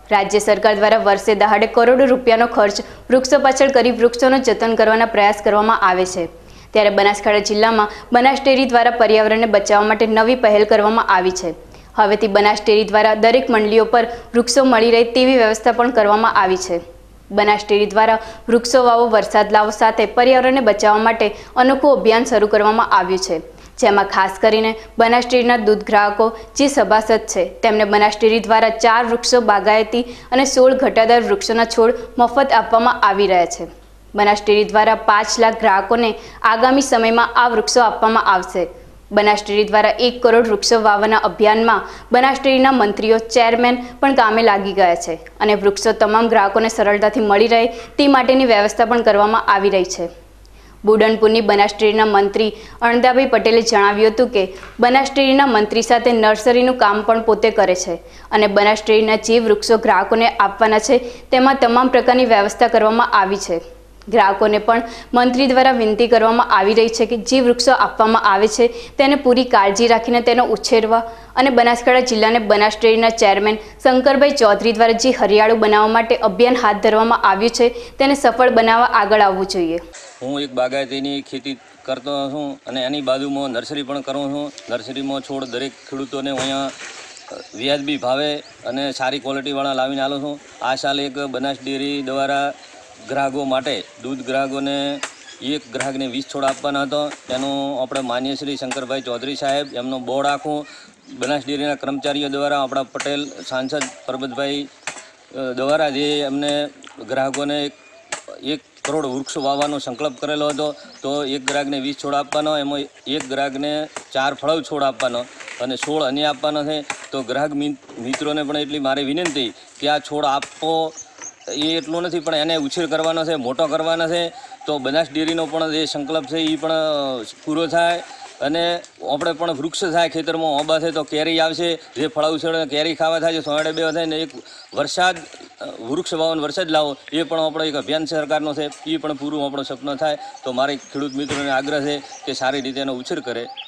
राज्य सरकार द्वारा वर्षे दहाड़े करोड़ों रूपियानो खर्च वृक्षो पाछळ करी वृक्षोનું जतन करवाना प्रयास કરવામાં આવે છે। ત્યારે બનાસકાંઠા જિલ્લામાં બનાસ ડેરી દ્વારા પર્યાવરણને બચાવવા માટે નવી પહેલ કરવામાં આવી છે। હવેથી બનાસ ડેરી દ્વારા દરેક મંડળીઓ પર વૃક્ષો મળી રહે તેવી વ્યવસ્થા પણ કરવામાં આવી છે। બનાસ ડેરી દ્વારા વૃક્ષો વાવો વરસાદ લાવો સાથે પર્યાવરણને બચાવવા માટે અનોખું અભિયાન શરૂ કરવામાં આવ્યું છે, જેમાં ખાસ કરીને બનાસ ડેરીના દૂધ ગ્રાહકો જે સભાસદ છે તેમને બનાસ ડેરી દ્વારા 4 વૃક્ષો બાગાયતી અને 16 ઘટાદાર વૃક્ષોના છોડ મફત આપવામાં આવી રહ્યા છે। બનાસ ડેરી દ્વારા 5 લાખ ગ્રાહકોને આગામી સમયમાં આ વૃક્ષો આપવામાં આવશે। બનાસ ડેરી દ્વારા 1 કરોડ વૃક્ષો વાવવાના અભિયાનમાં બનાસ ડેરીના મંત્રીઓ ચેરમેન પણ કામે લાગી ગયા છે અને વૃક્ષો તમામ ગ્રાહકોને સરળતાથી મળી રહે તે માટેની વ્યવસ્થા પણ કરવામાં આવી રહી છે। બુડનપુરની બનાસ ડેરીના મંત્રી અણદાભાઈ પટેલે જણાવ્યું હતું કે બનાસ ડેરીના મંત્રી સાથે નર્સરીનું કામ પણ પોતે કરે છે અને બનાસ ડેરીના જે વૃક્ષો ગ્રાહકોને આપવાના છે તેમાં તમામ પ્રકારની વ્યવસ્થા કરવામાં આવી છે। ગ્રાહકોને પણ મંત્રી દ્વારા વિનંતી કરવામાં આવી રહી છે કે જે વૃક્ષો આપવામાં આવે છે તેને પૂરી કાળજી રાખીને તેનો ઉછેરવા અને બનાસકાંઠા જિલ્લાને બનાસ ડેરીના ચેરમેન શંકરભાઈ ચૌધરી દ્વારા જે હરિયાળું બનાવવા માટે અભિયાન હાથ ધરવામાં આવ્યું છે તેને સફળ બનાવવા આગળ આવવું જોઈએ। હું એક બાગાયતીની ખેતી કરતો છું અને એની બાજુમાં નર્સરી પણ કરું છું। નર્સરીમાં છોડ દરેક ખેડૂતોને અહીંયા વ્યાજબી ભાવે અને સારી ક્વોલિટીવાળા લાવીને આલું છું। આ સાલ એક બનાસ ડેરી દ્વારા ગ્રાહકો માટે દૂધ ગ્રાહકોને એક ગ્રાહકને 20 છોડ આપવાના હતો। તેનું આપણે માન્ય શ્રી શંકરભાઈ ચૌધરી સાહેબ એમનો બોર્ડ આખું બનાસ ડેરીના કર્મચારીઓ દ્વારા આપણા પટેલ સાંસદ પરબતભાઈ દ્વારા જે એમને ગ્રાહકોને 1 કરોડ વૃક્ષ વાવવાનો સંકલ્પ કરેલો હતો, તો એક ગ્રાહકને 20 છોડ આપવાનો, એમાં એક ગ્રાહકને 4 ફળાઉ છોડ આપવાનો અને 16 અન્ય આપવાનો છે। તો ગ્રાહક મિત્રોને પણ એટલી મારી વિનંતી કે આ છોડ આપવો એ એટલું નથી પણ એને ઉછેર કરવાનો છે, મોટો કરવાનો છે, તો બનાસ ડેરીનો પણ જે સંકલ્પ છે એ પણ પૂરો થાય અને આપણે પણ વૃક્ષ થાય ખેતરમાં ઓબા છે તો કેરી આવશે, જે ફળાઉ છે કેરી ખાવા થાય છે, સોયડે બે થાય ને એક વરસાદ વૃક્ષ વાવન વરસાદ લાવો એ પણ આપણો એક અભિયાન સરકારનો છે, એ પણ પૂરું આપણો સપનો થાય। તો મારે ખેડૂત મિત્રોને આગ્રહ છે કે સારી રીતે એનો ઉછેર કરે।